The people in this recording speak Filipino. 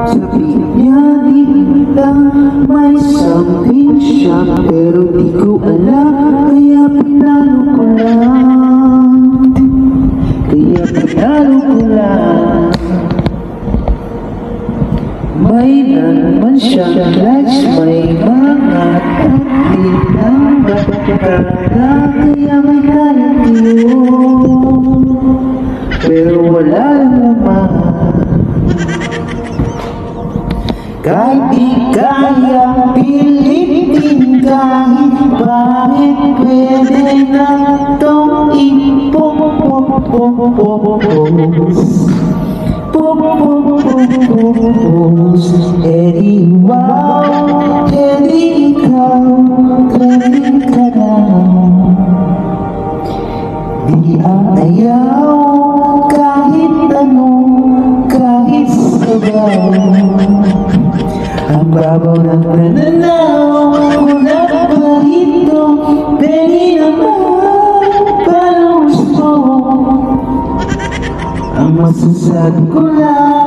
Sabihin niya dito may something siya, pero di ko alam, kaya pinalo ko lang. Kaya pinalo ko lang. May naman siyang likes, may mga tatlin ng magkakala, kaya may kayo. Pero wala naman. Kahit di kaya pilitin, kahit bakit pwede na itong Edi wow, edi ikaw, galing ka na. Di ang ayaw, kahit ano, kahit sabaw. Ang babaw ng pananaw, wala pa rito, pwede naman, parang gusto. Ang masasabi ko lang,